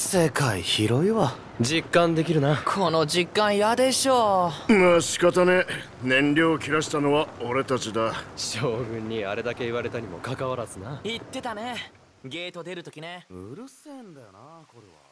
世界広いわ。実感できるな。 この実感嫌でしょ。 まあ仕方ねえ。燃料切らしたのは俺たちだ。 将軍にあれだけ言われたにもかかわらずな。 言ってたね、ゲート出るときね。 うるせえんだよなこれは。